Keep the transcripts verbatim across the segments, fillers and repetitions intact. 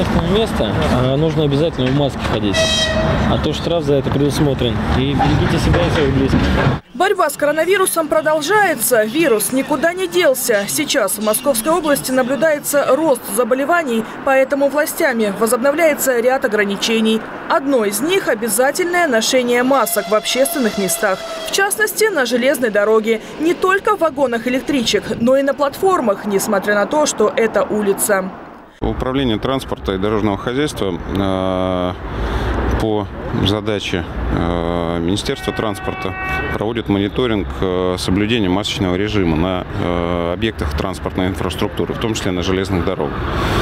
общественное место, нужно обязательно в маске ходить. А то штраф за это предусмотрен. И берегите себя и своих близких. Борьба с коронавирусом продолжается. Вирус никуда не делся. Сейчас в Московской области наблюдается рост заболеваний, поэтому властями возобновляется ряд ограничений. Одно из них – обязательное ношение масок в общественных местах. В частности, на железной дороге. Не только в вагонах электричек, но и на платформах, несмотря на то, что это улица. Управление транспорта и дорожного хозяйства э, по задаче э, Министерства транспорта проводит мониторинг э, соблюдения масочного режима на э, объектах транспортной инфраструктуры, в том числе на железных дорогах.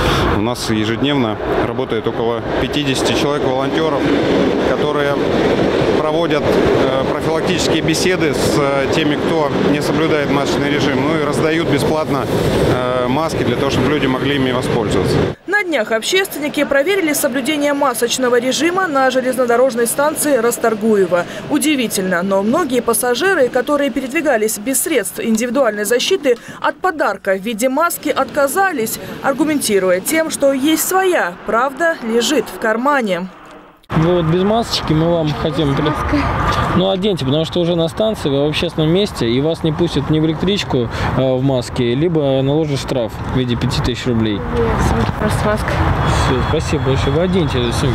У нас ежедневно работает около пятидесяти человек волонтеров, которые проводят э, профилактические беседы с э, теми, кто не соблюдает масочный режим, ну и раздают бесплатно э, маски для того, чтобы люди могли ими воспользоваться. На днях общественники проверили соблюдение масочного режима на железнодорожной станции Расторгуево. Удивительно, но многие пассажиры, которые передвигались без средств индивидуальной защиты, от подарка в виде маски отказались, аргументируя тем, что есть своя, правда лежит в кармане. Вы вот без масочки мы вам хотим... Ну, оденьте, потому что уже на станции, в общественном месте, и вас не пустят ни в электричку э, в маске, либо наложат штраф в виде пяти тысяч рублей. Сумки просто маска. Все, спасибо большое. Вы оденьте сумки.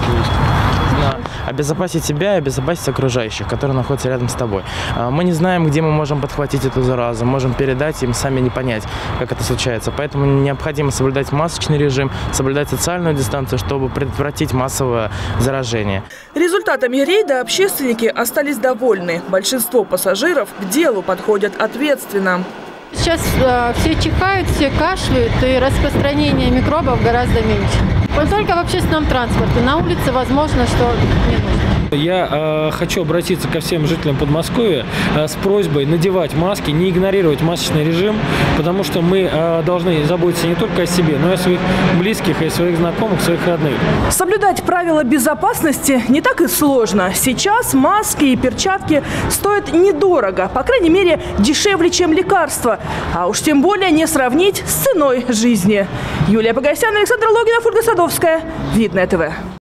Да. Обезопасить себя и обезопасить окружающих, которые находятся рядом с тобой. Мы не знаем, где мы можем подхватить эту заразу, можем передать им, сами не понять, как это случается. Поэтому необходимо соблюдать масочный режим, соблюдать социальную дистанцию, чтобы предотвратить массовое заражение. Результатами рейда общественники остались довольны. Большинство пассажиров к делу подходят ответственно. Сейчас э, все чихают, все кашляют, и распространение микробов гораздо меньше. Вот только в общественном транспорте. На улице возможно, что не нужно. Я э, хочу обратиться ко всем жителям Подмосковья э, с просьбой надевать маски, не игнорировать масочный режим, потому что мы э, должны заботиться не только о себе, но и о своих близких, и о своих знакомых, своих родных. Соблюдать правила безопасности не так и сложно. Сейчас маски и перчатки стоят недорого, по крайней мере, дешевле, чем лекарства. А уж тем более не сравнить с ценой жизни. Юлия Погосян, Александр Логинов, Ольга Садовская. Видное ТВ.